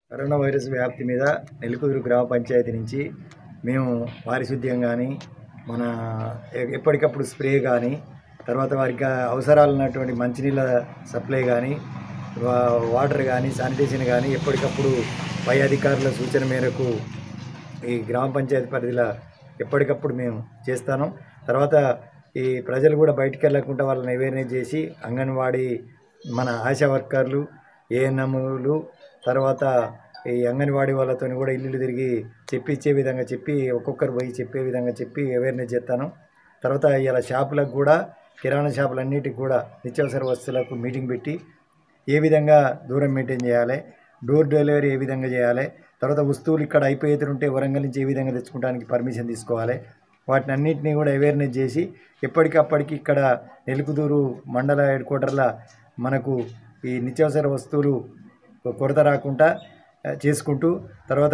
Corona virus వ్యాప్తి మీద నెలకొదురు గ్రామ పంచాయతీ నుంచి మేము పారిశుద్ధ్యం కానీ మన ఎప్పటికప్పుడు స్ప్రే కానీ తర్వాత వారికి అవసరాలు ఉన్నటువంటి మంచినీళ్ళ సప్లై కానీ వాటర్ కానీ శానిటేషన్ కానీ ఎప్పటికప్పుడు పై అధికారుల సూచన మేరకు ఈ గ్రామ పంచాయతీ పరిధిలో ఎప్పటికప్పుడు మేము చేస్తాను. తర్వాత ఈ ప్రజలు కూడా బయటికి వెళ్ళకుండా వాళ్ళని అవేర్నెస్ చేసి అంగన్వాడీ మన ఆశా వర్కర్లు ఏఎన్ఎంలు తర్వాత ఈ అంగన్వాడీ వాళ్ళతో కూడా ఇల్లు తిరిగి చెప్పించే విధంగా చెప్పి ఒక్కొక్కరు పోయి చెప్పే విధంగా చెప్పి అవేర్నెస్ చేస్తాను. తర్వాత ఇలా షాపులకు కూడా కిరాణా షాపులన్నిటికి కూడా నిత్యావసర వస్తువులకు మీటింగ్ పెట్టి ఏ విధంగా దూరం మెయింటైన్ చేయాలి, డోర్ డెలివరీ ఏ విధంగా చేయాలి, తర్వాత వస్తువులు ఇక్కడ అయిపోయేతుంటే వరంగల్ నుంచి ఏ విధంగా తెచ్చుకోవడానికి పర్మిషన్ తీసుకోవాలి, వాటిని అన్నింటినీ కూడా అవేర్నెస్ చేసి ఎప్పటికప్పటికి ఇక్కడ నెలకుదూరు మండల హెడ్ క్వార్టర్లో మనకు ఈ నిత్యావసర వస్తువులు కొరత రాకుండా చేసుకుంటూ తర్వాత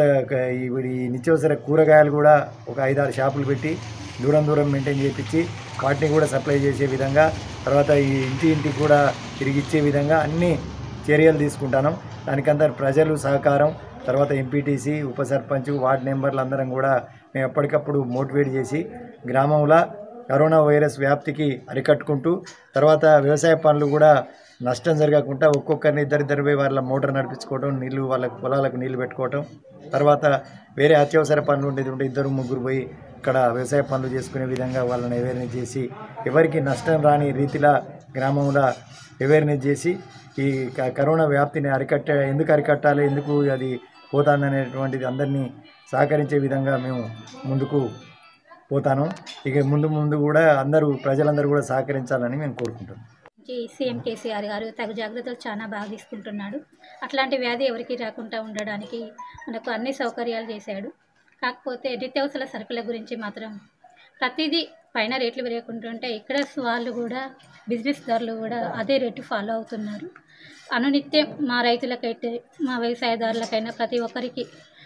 ఈ నిత్యావసర కూరగాయలు కూడా ఒక 5-6 షాపులు పెట్టి దూరం మెయింటైన్ చేయించి వాటిని కూడా సప్లై చేసే విధంగా తర్వాత ఈ ఇంటికి కూడా తిరిగి ఇచ్చే విధంగా అన్ని చర్యలు తీసుకుంటాను. దానికంతా ప్రజలు సహకారం తర్వాత ఎంపీటీసీ ఉప సర్పంచ్ వార్డు మెంబర్లు అందరం కూడా మేము ఎప్పటికప్పుడు మోటివేట్ చేసి గ్రామంలో కరోనా వైరస్ వ్యాప్తికి అరికట్టుకుంటూ తర్వాత వ్యవసాయ పనులు కూడా నష్టం జరగకుండా ఒక్కొక్కరిని ఇద్దరు పోయి వాళ్ళ మోటార్ నడిపించుకోవడం, నీళ్లు వాళ్ళ పొలాలకు నీళ్లు పెట్టుకోవటం, తర్వాత వేరే అత్యవసర పనులు ఉండేది ఉంటే 2-3 పోయి ఇక్కడ వ్యవసాయ పనులు చేసుకునే విధంగా వాళ్ళని అవేర్నెస్ చేసి ఎవరికి నష్టం రాని రీతిలో గ్రామంలో అవేర్నెస్ చేసి ఈ కరోనా వ్యాప్తిని ఎందుకు అరికట్టాలి, ఎందుకు అది పోతుందనేటువంటిది అందరినీ సహకరించే విధంగా మేము ముందుకు పోతాను. ఇక ముందు కూడా ప్రజలందరూ కూడా సహకరించాలని మేము కోరుకుంటున్నాం. సీఎం కేసీఆర్ గారు తగు జాగ్రత్తలు చాలా బాగా తీసుకుంటున్నాడు. అట్లాంటి వ్యాధి ఎవరికి రాకుండా ఉండడానికి మనకు అన్ని సౌకర్యాలు చేశాడు. కాకపోతే నిత్యావసర సరుకుల గురించి మాత్రం ప్రతిదీ పైన రేట్లు పెరుగుకుంటుంటే ఇక్కడ వాళ్ళు కూడా బిజినెస్దారులు కూడా అదే రేటు ఫాలో అవుతున్నారు. అనునిత్యం మా రైతులకైతే మా వ్యవసాయదారులకైనా ప్రతి ఒక్కరికి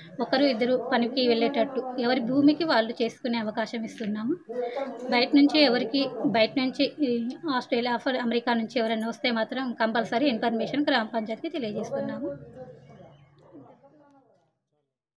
1-2 పనికి వెళ్ళేటట్టు ఎవరి భూమికి వాళ్ళు చేసుకునే అవకాశం ఇస్తున్నాము. బయట నుంచి ఆస్ట్రేలియా అమెరికా నుంచి ఎవరైనా వస్తే మాత్రం కంపల్సరీ ఇన్ఫర్మేషన్ గ్రామ పంచాయతీకి తెలియజేస్తున్నాము.